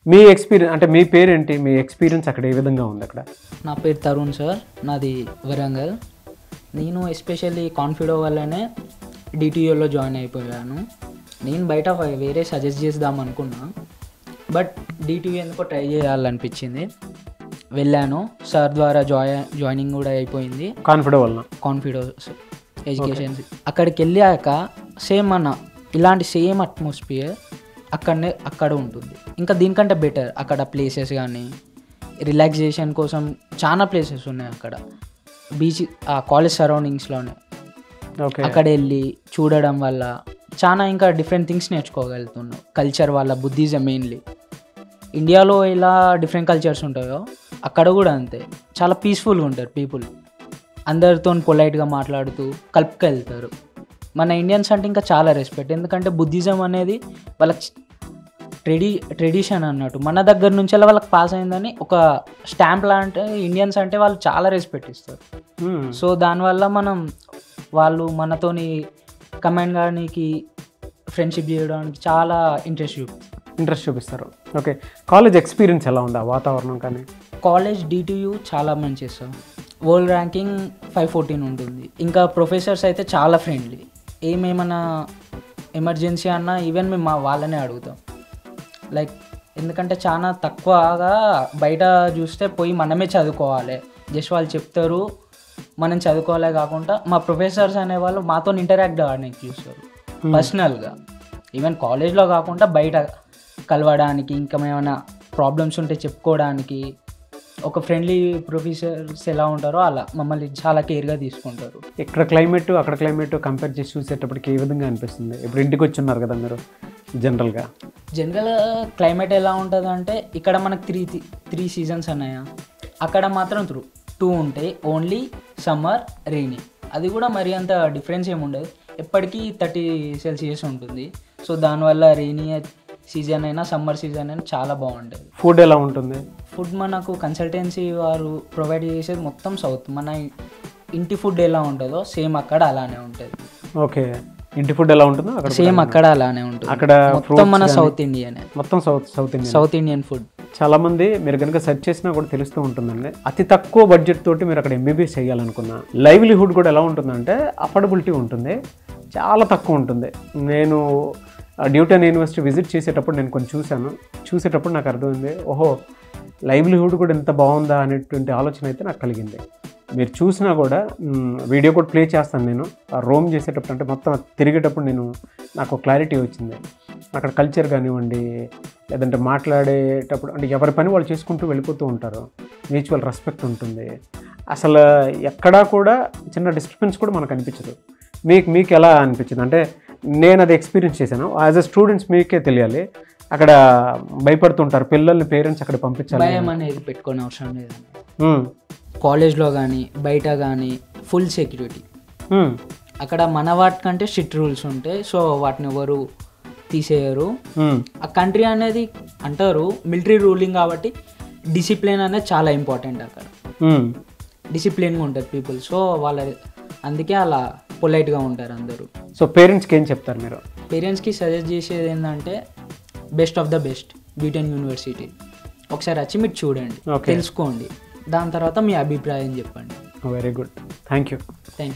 మీ experience అంటే మీ పేరేంటి, మీ experience అక్కడ ఏ విధంగా ఉంది అక్కడ? నా పేరు తరుణ్ సార్, నాది వరంగల్. నేను ఎస్పెషల్లీ కాన్ఫిడో వల్లనే డిటియూలో జాయిన్ అయిపోయాను. నేను బయట వేరే సజెస్ట్ చేద్దాం అనుకున్నా, బట్ డిటియూ ఎందుకో ట్రై చేయాలనిపించింది. వెళ్ళాను, సార్ ద్వారా జాయినింగ్ కూడా అయిపోయింది. Confido education. అక్కడికి వెళ్ళాక సేమ్ ఇలాంటి సేమ్ అట్మాస్ఫియర్ అక్కడ ఉంటుంది. ఇంకా దీనికంటే బెటర్. అక్కడ ప్లేసెస్ కానీ రిలాక్సేషన్ కోసం చాలా ప్లేసెస్ ఉన్నాయి అక్కడ. బీచ్ ఆ కాలేజ్ సరౌండింగ్స్లోనే అక్కడ వెళ్ళి చూడడం వల్ల చాలా ఇంకా డిఫరెంట్ థింగ్స్ నేర్చుకోగలుగుతున్నాం. కల్చర్ వల్ల, బుద్ధిజం మెయిన్లీ. ఇండియాలో ఎలా డిఫరెంట్ కల్చర్స్ ఉంటాయో అక్కడ కూడా అంతే. చాలా పీస్ఫుల్గా ఉంటారు పీపుల్. అందరితో పొలైట్గా మాట్లాడుతూ కలుపుకెళ్తారు. మన ఇండియన్స్ అంటే ఇంకా చాలా రెస్పెక్ట్. ఎందుకంటే బుద్ధిజం అనేది వాళ్ళకి ట్రెడిషన్ అన్నట్టు. మన దగ్గర నుంచి వాళ్ళకి పాస్ అయిందని ఒక స్టాంప్ లాంటి ఇండియన్స్ అంటే వాళ్ళు చాలా రెస్పెక్ట్ ఇస్తారు. సో దానివల్ల వాళ్ళు మనతోని కమెంట్ కానీ ఫ్రెండ్షిప్ చేయడానికి చాలా ఇంట్రెస్ట్ చూపిస్తారు. ఓకే, కాలేజ్ ఎక్స్పీరియన్స్ ఎలా ఉంది, ఆ వాతావరణం కానీ? కాలేజ్ డిటియూ చాలా మంచి సార్. వరల్డ్ ర్యాంకింగ్ 514 ఉంటుంది. ఇంకా ప్రొఫెసర్స్ అయితే చాలా ఫ్రెండ్లీ. ఏమేమన్నా ఎమర్జెన్సీ అన్నా ఈవెన్ మేము వాళ్ళనే అడుగుతాం. లైక్ ఎందుకంటే చాలా తక్కువగా బయట చూస్తే పోయి మనమే చదువుకోవాలి. జస్ట్ వాళ్ళు చెప్తారు, మనం చదువుకోవాలే కాకుండా మా ప్రొఫెసర్స్ అనేవాళ్ళు మాతో ఇంటరాక్ట్ అవ్వడానికి చూస్తారు పర్సనల్గా. ఈవెన్ కాలేజ్లో కాకుండా బయట కలవడానికి, ఇంకా ఏమైనా ప్రాబ్లమ్స్ ఉంటే చెప్పుకోవడానికి ఒక ఫ్రెండ్లీ ప్రొఫెసర్స్ ఎలా ఉంటారో అలా మమ్మల్ని చాలా కేర్గా తీసుకుంటారు. ఇక్కడ క్లైమేట్ అక్కడ క్లైమేట్ కంపేర్ చేసి చూసేటప్పటికి ఏ విధంగా అనిపిస్తుంది? ఇప్పుడు ఇంటికి వచ్చి ఉన్నారు కదా మీరు, జనరల్గా క్లైమేట్ ఎలా ఉంటుంది అంటే ఇక్కడ మనకు త్రీ సీజన్స్ అన్నాయా, అక్కడ మాత్రం 2 ఉంటాయి. Only summer, rainy. అది కూడా మరి అంత డిఫరెన్స్ ఏమి ఉండదు. ఎప్పటికీ 30 సెల్సియస్ ఉంటుంది. సో దానివల్ల రెయినీ సీజన్ అయినా సమ్మర్ సీజన్ అయినా చాలా బాగుంటుంది. ఫుడ్ ఎలా ఉంటుంది? ఫుడ్ మనకు కన్సల్టెన్సీ వారు ప్రొవైడ్ చేసేది మొత్తం సౌత్. మన ఇంటి ఫుడ్ ఎలా ఉంటుందో సేమ్ అక్కడ అలానే ఉంటుంది. ఓకే, ఇంటి ఫుడ్ ఎలా ఉంటుందో అక్కడ సేమ్ అక్కడ అలానే ఉంటుంది. అక్కడ మొత్తం మన సౌత్ ఇండియన్, మొత్తం సౌత్ ఇండియన్ ఫుడ్. చాలా మంది మీరు కనుక సెర్చ్ చేసినా కూడా తెలుస్తూ ఉంటుందండి. అతి తక్కువ బడ్జెట్ తోటి మీరు అక్కడ ఎంబీబీఎస్ చేయాలనుకున్నా, లైవ్లీహుడ్ కూడా ఎలా ఉంటుందంటే అఫోర్డబిలిటీ ఉంటుంది, చాలా తక్కువ ఉంటుంది. నేను న్యూటన్ యూనివర్సిటీ విజిట్ చేసేటప్పుడు నేను కొంచెం చూసేటప్పుడు నాకు అర్థమైంది, ఓహో లైవ్లీహుడ్ కూడా ఎంత బాగుందా అనేటువంటి ఆలోచన అయితే నాకు కలిగింది. మీరు చూసినా కూడా వీడియో కూడా ప్లే చేస్తాను నేను. రోమ్ చేసేటప్పుడు అంటే మొత్తం తిరిగేటప్పుడు నాకు క్లారిటీ వచ్చింది. అక్కడ కల్చర్ కానివ్వండి, లేదంటే మాట్లాడేటప్పుడు అంటే ఎవరి పని వాళ్ళు చేసుకుంటూ వెళ్ళిపోతూ ఉంటారు. మ్యూచువల్ రెస్పెక్ట్ ఉంటుంది. అసలు ఎక్కడా కూడా చిన్న డిస్టర్బెన్స్ కూడా మనకు అనిపించదు. మీకు ఎలా అనిపించింది? అంటే నేను అది ఎక్స్పీరియన్స్ చేశాను. యాజ్ ఎ స్టూడెంట్స్ మీకే తెలియాలి. అక్కడ భయపడుతుంటారు పిల్లల్ని, పేరెంట్స్ అక్కడ పంపించాలి. భయం అనేది పెట్టుకునే అవసరం లేదు. కాలేజ్లో కానీ బయట కానీ ఫుల్ సెక్యూరిటీ. అక్కడ మన వాటికంటే స్ట్రిక్ట్ రూల్స్ ఉంటాయి. సో వాటిని ఎవరు తీసేయరు. ఆ కంట్రీ అనేది అంటారు మిలిటరీ రూలింగ్ కాబట్టి డిసిప్లిన్ అనేది చాలా ఇంపార్టెంట్. అక్కడ డిసిప్లిన్గా ఉంటుంది పీపుల్. సో అందుకే అలా పొలైట్గా ఉంటారు అందరూ. సో పేరెంట్స్కి ఏం చెప్తారు మీరు? పేరెంట్స్కి సజెస్ట్ చేసేది ఏంటంటే best of the best Newton university. ఒకసారి వచ్చి మీరు చూడండి, తెలుసుకోండి. దాని తర్వాత మీ అభిప్రాయం చెప్పండి. Very good, thank you.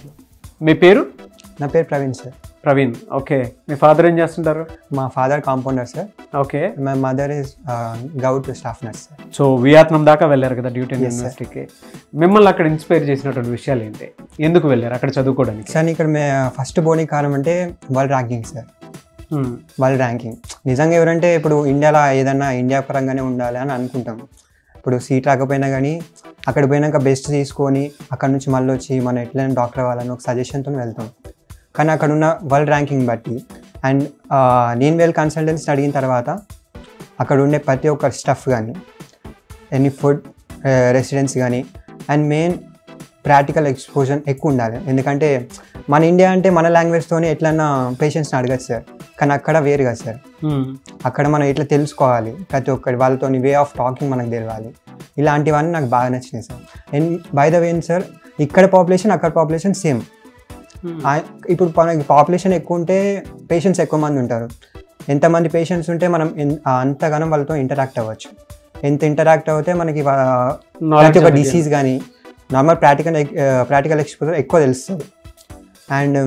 మీ పేరు? నా పేరు ప్రవీణ్ సార్. ప్రవీణ్, ఓకే. మీ ఫాదర్ ఏం చేస్తుంటారు? మా father compounder sir. Okay. My mother is govt staff nurse sir. So Vietnam దాకా వెళ్ళారు కదా న్యూటన్ యూనివర్సిటీకి. మిమ్మల్ని అక్కడ ఇన్స్పైర్ చేసినటువంటి విషయాలు ఏంటి? ఎందుకు వెళ్ళారు అక్కడ చదువుకోవడానికి? సార్ ఇక్కడ ఫస్ట్ పోనీ కారణం అంటే world ranking sir. World ranking నిజంగా ఎవరంటే ఇప్పుడు ఇండియాలో ఏదన్నా ఇండియా పరంగానే ఉండాలి అని అనుకుంటాం. ఇప్పుడు సీట్ రాకపోయినా కానీ అక్కడ పోయినాక బెస్ట్ తీసుకొని అక్కడ నుంచి మళ్ళీ వచ్చి మనం ఎట్లయినా డాక్టర్ అవ్వాలని ఒక సజెషన్తో వెళ్తాం. కానీ అక్కడ ఉన్న వరల్డ్ ర్యాంకింగ్ బట్టి అండ్ నేను వెళ్ళి కన్సల్టెన్సీ అడిగిన తర్వాత అక్కడ ఉండే ప్రతి ఒక్క స్టఫ్ కానీ, ఎనీ ఫుడ్, రెసిడెన్స్ కానీ, అండ్ మెయిన్ ప్రాక్టికల్ ఎక్స్పోజర్ ఎక్కువ ఉండాలి. ఎందుకంటే మన ఇండియా అంటే మన లాంగ్వేజ్తోనే ఎట్లన్నా పేషెంట్స్ని అడగచ్చు సార్. కానీ అక్కడ వేరు కదా సార్. అక్కడ మనం ఎట్లా తెలుసుకోవాలి, ప్రతి ఒక్కటి వాళ్ళతో వే ఆఫ్ టాకింగ్ మనకు తెలియాలి. ఇలాంటివన్నీ నాకు బాగా నచ్చినాయి sir. And by the way sir, ఇక్కడ పాపులేషన్ అక్కడ పాపులేషన్ సేమ్. ఇప్పుడు మనకి పాపులేషన్ ఎక్కువ ఉంటే పేషెంట్స్ ఎక్కువ మంది ఉంటారు. ఎంతమంది పేషెంట్స్ ఉంటే మనం అంతగానం వాళ్ళతో ఇంటరాక్ట్ అవ్వచ్చు. ఎంత ఇంటరాక్ట్ అవుతే మనకి ప్రతి ఒక్క డిసీజ్ కానీ నార్మల్ ప్రాక్టికల్ ఎక్స్పోజర్ ఎక్కువ తెలుస్తుంది. అండ్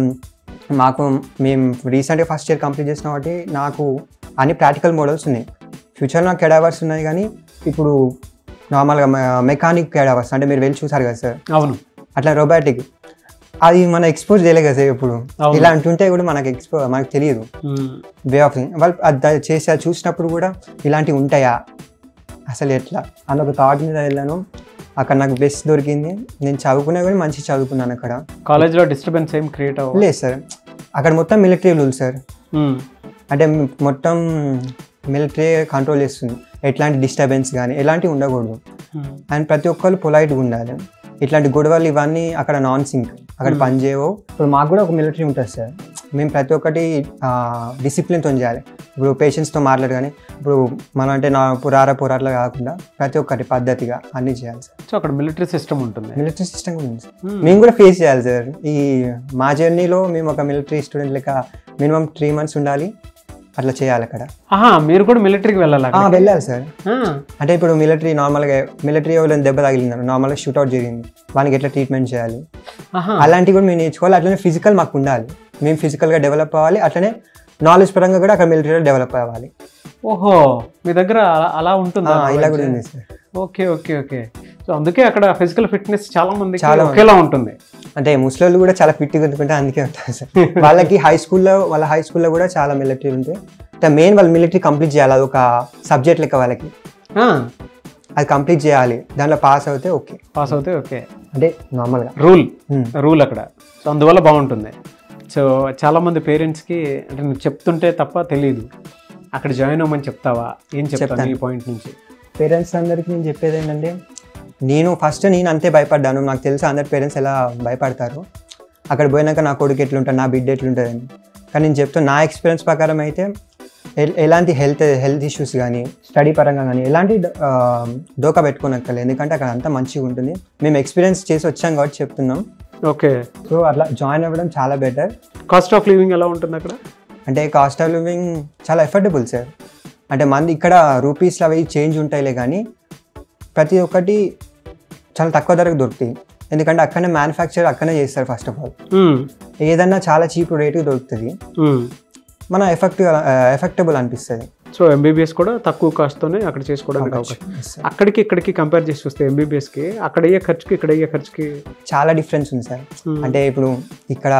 మేము రీసెంట్గా ఫస్ట్ ఇయర్ కంప్లీట్ చేసిన కాబట్టి నాకు అన్ని ప్రాక్టికల్ మోడల్స్ ఉన్నాయి. ఫ్యూచర్లో నాకు కెడావర్స్ ఉన్నాయి, కానీ ఇప్పుడు నార్మల్గా మెకానిక్ కెడావర్స్ అంటే మీరు వెళ్ళి చూసారు కదా సార్. అవును. అట్లా రోబోటిక్ అది మనం ఎక్స్పోజ్ చేయలేదు కదా సార్. ఇప్పుడు ఇలా అంటుంటే కూడా మనకు తెలియదు వే ఆఫ్ వాళ్ళు అది చూసినప్పుడు కూడా ఇలాంటివి ఉంటాయా అసలు ఎట్లా అని ఒక థాట్ మీద వెళ్ళాను. అక్కడ నాకు బెస్ట్ దొరికింది. నేను చదువుకున్నా కానీ మంచి చదువుకున్నాను. అక్కడ కాలేజ్లో డిస్టర్బెన్స్ ఏం క్రియేట్ అవ్వలేదు లేదు సార్. అక్కడ మొత్తం మిలిటరీ రూల్ సార్. అంటే మొత్తం మిలిటరీ కంట్రోల్ చేస్తుంది. ఎట్లాంటి డిస్టర్బెన్స్ కానీ ఎలాంటివి ఉండకూడదు. అండ్ ప్రతి ఒక్కరు పొలైట్గా ఉండాలి. ఇట్లాంటి గొడవలు ఇవన్నీ అక్కడ నాన్ సింక్, అక్కడ పనిచేయవు. ఇప్పుడు మాకు కూడా ఒక మిలిటరీ ఉంటుంది సార్. మేము ప్రతి ఒక్కటి డిసిప్లిన్తో చేయాలి. ఇప్పుడు పేషెంట్స్తో మాట్లాడు, కానీ ఇప్పుడు మనం అంటే పోరాటలు కాకుండా ప్రతి ఒక్కటి పద్ధతిగా అన్నీ చేయాలి సార్. సో అక్కడ మిలిటరీ సిస్టమ్ ఉంటుంది. మిలిటరీ సిస్టమ్ కూడా ఉంది సార్. మేము కూడా ఫేస్ చేయాలి సార్. మా జర్నీలో మేము ఒక మిలిటరీ స్టూడెంట్ లెక్క మినిమం 3 months ఉండాలి. అట్లా చేయాలి అక్కడ. మీరు కూడా మిలిటరీకి వెళ్ళాలి? వెళ్ళాలి సార్. అంటే ఇప్పుడు మిలిటరీ ఎవరైనా దెబ్బ తగిలినారు, నార్మల్గా షూట్అవుట్ జరిగింది, వాళ్ళకి ఎట్లా ట్రీట్మెంట్ చేయాలి అలాంటివి కూడా మేము నేర్చుకోవాలి. అట్లనే ఫిజికల్ మాకు ఉండాలి. మేము ఫిజికల్గా డెవలప్ అవ్వాలి. అట్లనే నాలెడ్జ్ పరంగా కూడా అక్కడ మిలిటరీలో డెవలప్ అవ్వాలి. ఓహో, మీ దగ్గర అలా ఉంటుందా? ఇలా కూడా ఉంది sir. Okay okay okay. So అందుకే అక్కడ ఫిజికల్ ఫిట్నెస్ చాలా ఒకేలా ఉంటుంది. అంటే ముస్లింలు కూడా చాలా ఫిట్గా ఉంటుంటే అందుకే ఉంటుంది సార్. వాళ్ళకి హై స్కూల్లో కూడా చాలా మిలిటరీ ఉంటాయి. మెయిన్ వాళ్ళు మిలిటరీ కంప్లీట్ చేయాలి. అది ఒక సబ్జెక్ట్ లెక్క వాళ్ళకి. అది కంప్లీట్ చేయాలి. దాంట్లో పాస్ అవుతే ఓకే. అంటే నార్మల్గా రూల్ అక్కడ. సో అందువల్ల బాగుంటుంది. సో చాలామంది పేరెంట్స్కి అంటే నువ్వు చెప్తుంటే తప్ప తెలియదు, అక్కడ జాయిన్ అవ్వమని చెప్తావా? ఏం చెప్తాను ఈ పాయింట్ నుంచి? పేరెంట్స్ అందరికీ నేను చెప్పేది ఏంటంటే, నేను అంతే భయపడ్డాను. నాకు తెలుసు అందరి పేరెంట్స్ ఎలా భయపడతారు. అక్కడ పోయినాక నా కొడుకు ఎట్లుంటాడు, నా బిడ్డ ఎట్లుంటుందని. కానీ నేను చెప్తాను, నా ఎక్స్పీరియన్స్ ప్రకారం అయితే ఎలాంటి హెల్త్ ఇష్యూస్ కానీ స్టడీ పరంగా కానీ ఎలాంటి డోకా పెట్టుకోనక్కర్లేదు. ఎందుకంటే అక్కడ అంతా మంచిగా ఉంటుంది. మేము ఎక్స్పీరియన్స్ చేసి వచ్చాం కాబట్టి చెప్తున్నాం. ఓకే. సో అట్లా జాయిన్ అవ్వడం చాలా బెటర్. కాస్ట్ ఆఫ్ లివింగ్ ఎలా ఉంటుంది అక్కడ? అంటే కాస్ట్ ఆఫ్ లివింగ్ చాలా ఎఫర్డబుల్ సార్. అంటే మంది ఇక్కడ రూపీస్లో అవి చేంజ్ ఉంటాయిలే, కానీ ప్రతి ఒక్కటి చాలా తక్కువ ధరకు దొరుకుతాయి. ఎందుకంటే అక్కడనే మ్యానుఫ్యాక్చర్ అక్కడనే చేస్తారు. ఫస్ట్ ఆఫ్ ఆల్ ఏదన్నా చాలా చీప్ రేటుకి దొరుకుతుంది. మన ఎఫెక్టబుల్ అనిపిస్తుంది. సో ఎంబీబీఎస్ కూడా తక్కువ కాస్ట్తోనే అక్కడ చేసుకోవడానికి అవకాశం. అక్కడికి ఇక్కడికి కంపేర్ చేసి చూస్తే ఎంబీబీఎస్కి అక్కడ అయ్యే ఖర్చుకి ఇక్కడ అయ్యే ఖర్చుకి చాలా డిఫరెన్స్ ఉంది సార్. అంటే ఇప్పుడు ఇక్కడ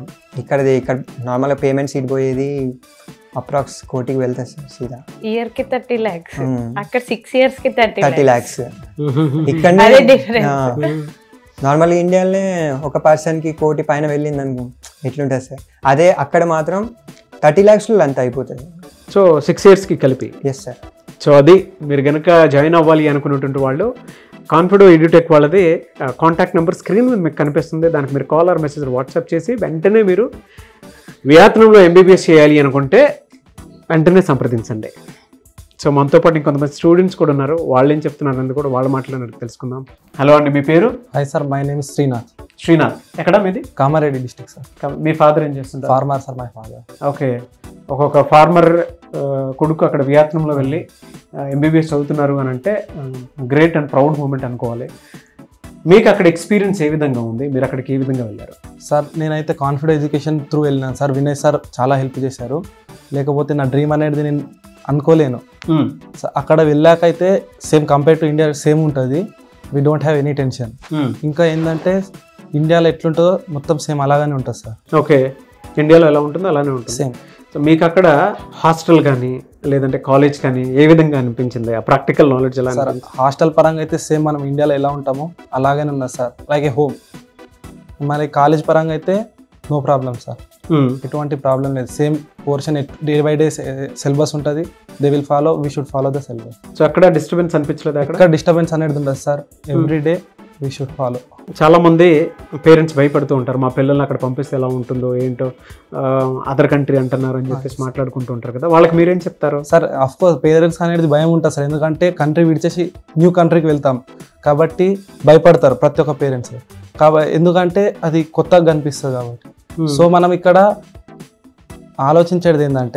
నార్మల్గా పేమెంట్ సీట్ పోయేది అప్రాక్స్ కోటికి వెళ్తాయి సార్ సీదా. ఇయర్కి 30 lakhs, అక్కడ 6 yearsకి 30 lakhs. ఇక్కడనే నార్మల్గా ఇండియాలోనే ఒక పర్సన్కి కోటి పైన వెళ్ళింది అనుకో ఎట్లుంటుంది సార్. అదే అక్కడ మాత్రం 30 lakhs అంతా అయిపోతుంది. సో 6 yearsకి కలిపి. Yes sir. సో అది మీరు కనుక జాయిన్ అవ్వాలి అనుకున్నటువంటి వాళ్ళు కాన్ఫిడో ఎడ్యుటెక్ వాళ్ళది కాంటాక్ట్ నెంబర్ స్క్రీన్ మీద మీకు కనిపిస్తుంది. దానికి మీరు కాల్ ఆర్ మెసేజ్ వాట్సాప్ చేసి వెంటనే మీరు వియత్నంలో ఎంబీబీఎస్ చేయాలి అనుకుంటే వెంటనే సంప్రదించండి. సో మనతో పాటు ఇంకొంతమంది స్టూడెంట్స్ కూడా ఉన్నారు. వాళ్ళు ఏం చెప్తున్నారు అని కూడా వాళ్ళు మాట్లాడినట్టు తెలుసుకుందాం. హలో అండి, మీ పేరు? Hi sir, my name Srinath. Srinath, ఎక్కడ మీది? Kamareddy district sir. మీ ఫాదర్ ఏం చేస్తుంటారు? Farmer sir, my father. Okay. ఒక్కొక్క ఫార్మర్ కొడుకు అక్కడ వియత్నంలో వెళ్ళి ఎంబీబీఎస్ చదువుతున్నారు అని అంటే గ్రేట్ అండ్ ప్రౌడ్ మూమెంట్ అనుకోవాలి. మీకు అక్కడ ఎక్స్పీరియన్స్ ఏ విధంగా ఉంది? మీరు అక్కడికి ఏ విధంగా వెళ్ళారు? సార్ నేనైతే కాన్ఫిడో ఎడ్యుకేషన్ త్రూ వెళ్ళినాను సార్. వినయ్ సార్ చాలా హెల్ప్ చేశారు. లేకపోతే నా డ్రీమ్ అనేది నేను అనుకోలేను. అక్కడ వెళ్ళాకైతే same compare to India same ఉంటుంది. We don't have any tension. ఇంకా ఏంటంటే ఇండియాలో ఎట్లుంటుందో మొత్తం సేమ్ అలాగానే ఉంటుంది సార్. ఓకే. ఇండియాలో ఎలా ఉంటుందో అలానే ఉంటుంది సేమ్. సో మీకు అక్కడ హాస్టల్ కానీ లేదంటే కాలేజ్ కానీ ఏ విధంగా అనిపించింది? ఆ ప్రాక్టికల్ నాలెడ్జ్ ఎలా? సార్ హాస్టల్ పరంగా అయితే సేమ్ మనం ఇండియాలో ఎలా ఉంటామో అలాగే ఉన్నది సార్, లైక్ ఏ హోమ్. మరి కాలేజ్ పరంగా అయితే నో ప్రాబ్లం సార్, ఎటువంటి ప్రాబ్లం లేదు. Same portion day by day syllabus ఉంటుంది. They will follow, we should follow the syllabus. So అక్కడ డిస్టర్బెన్స్ అనిపించలేదు? అక్కడ డిస్టర్బెన్స్ అనేది ఉండదు sir. Every day we should follow. చాలా మంది పేరెంట్స్ భయపడుతూ ఉంటారు, మా పిల్లల్ని అక్కడ పంపిస్తే ఎలా ఉంటుందో ఏంటో, అదర్ కంట్రీ అంటున్నారు అని చెప్పేసి మాట్లాడుకుంటూ ఉంటారు కదా, వాళ్ళకి మీరేం చెప్తారు? సార్ అఫ్కోర్స్ పేరెంట్స్ అనేది భయం ఉంటుంది సార్. ఎందుకంటే కంట్రీ విడిచేసి న్యూ కంట్రీకి వెళ్తాం కాబట్టి భయపడతారు ప్రతి ఒక్క పేరెంట్స్. ఎందుకంటే అది కొత్తగా కనిపిస్తుంది కాబట్టి. సో మనం ఇక్కడ ఆలోచించేది ఏంటంటే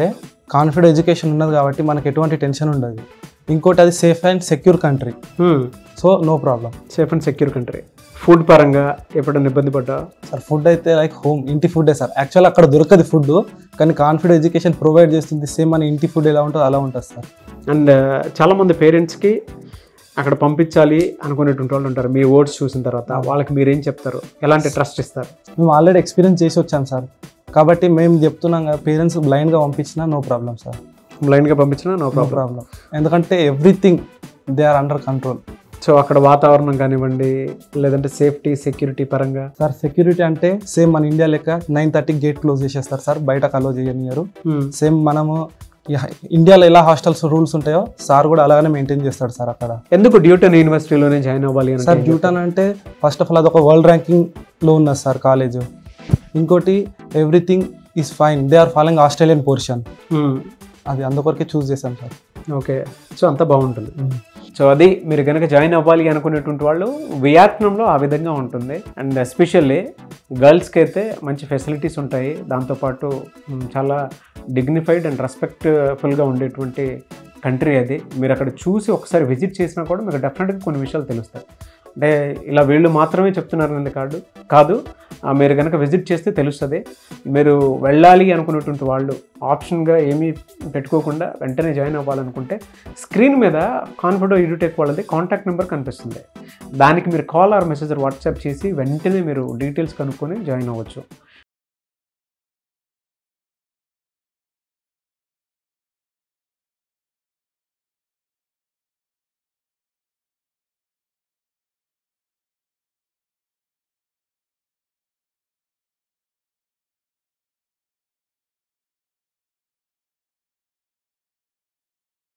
కాన్ఫిడెంట్ ఎడ్యుకేషన్ ఉన్నది కాబట్టి మనకి ఎటువంటి టెన్షన్ ఉండదు. ఇంకోటి అది safe and secure country, so no problem. Safe and secure country. Food పరంగా ఎప్పుడైనా ఇబ్బంది పడ్డా? సార్ ఫుడ్ అయితే లైక్ హోమ్, ఇంటి ఫుడ్డే సార్. యాక్చువల్ అక్కడ దొరకదు ఫుడ్, కానీ కాన్ఫిడెంట్ ఎడ్యుకేషన్ ప్రొవైడ్ చేస్తుంది. సేమ్ మన ఇంటి ఫుడ్ ఎలా ఉంటుందో అలా ఉంటుంది సార్. అండ్ చాలామంది పేరెంట్స్కి అక్కడ పంపించాలి అనుకునేటువంటి వాళ్ళు ఉంటారు. మీ వర్డ్స్ చూసిన తర్వాత వాళ్ళకి మీరేం చెప్తారు, ఎలాంటి ట్రస్ట్ ఇస్తారు? మేము ఆల్రెడీ ఎక్స్పీరియన్స్ చేసి వచ్చాం సార్, కాబట్టి మేము చెప్తున్నాం కదా, పేరెంట్స్ బ్లైండ్గా పంపించినా నో ప్రాబ్లం సార్. బ్లైండ్గా పంపించినా నో ప్రాబ్లం. ఎందుకంటే everything they are under control. So అక్కడ వాతావరణం కానివ్వండి, లేదంటే సేఫ్టీ సెక్యూరిటీ పరంగా? సార్ సెక్యూరిటీ అంటే సేమ్ మన ఇండియా లెక్క 9:30 గేట్ క్లోజ్ చేసేస్తారు సార్, బయటకు అలో చేయనియరు. సేమ్ మనము ఇండియాలో ఎలా హాస్టల్స్ రూల్స్ ఉంటాయో సార్ కూడా అలాగనే మెయింటైన్ చేస్తాడు సార్ అక్కడ. ఎందుకు డ్యూటన్ యూనివర్సిటీలోనే జాయిన్ అవ్వాలి అని? సార్ డ్యూటన్ అంటే ఫస్ట్ ఆఫ్ ఆల్ అదొక వరల్డ్ ర్యాంకింగ్లో ఉన్నది సార్ కాలేజ్. ఇంకోటి everything is fine, they are following Australian portion, అది అందుకొరకే చూస్ చేశాం సార్. ఓకే, సో అంతా బాగుంటుంది. సో అది మీరు కనుక జాయిన్ అవ్వాలి అనుకునేటువంటి వాళ్ళు వియత్నాంలో ఆ విధంగా ఉంటుంది. అండ్ ఎస్పెషల్లీ గర్ల్స్కి అయితే మంచి ఫెసిలిటీస్ ఉంటాయి, దాంతోపాటు చాలా డిగ్నిఫైడ్ అండ్ రెస్పెక్ట్ఫుల్గా ఉండేటువంటి కంట్రీ అది. మీరు అక్కడ చూసి ఒకసారి విజిట్ చేసినా కూడా మీకు డెఫినెట్గా కొన్ని విషయాలు తెలుస్తాయి. అంటే ఇలా వీళ్ళు మాత్రమే చెప్తున్నారనేది కాదు, మీరు కనుక విజిట్ చేస్తే తెలుస్తుంది. మీరు వెళ్ళాలి అనుకునేటువంటి వాళ్ళు ఆప్షన్గా ఏమీ పెట్టుకోకుండా వెంటనే జాయిన్ అవ్వాలనుకుంటే స్క్రీన్ మీద కాన్ఫిడెంట్ ఎడ్యుటెక్ వాళ్ళది కాంటాక్ట్ నెంబర్ కనిపిస్తుంది. దానికి మీరు కాల్ ఆర్ మెసేజ్ వాట్సాప్ చేసి వెంటనే మీరు డీటెయిల్స్ కనుక్కొని జాయిన్ అవ్వచ్చు.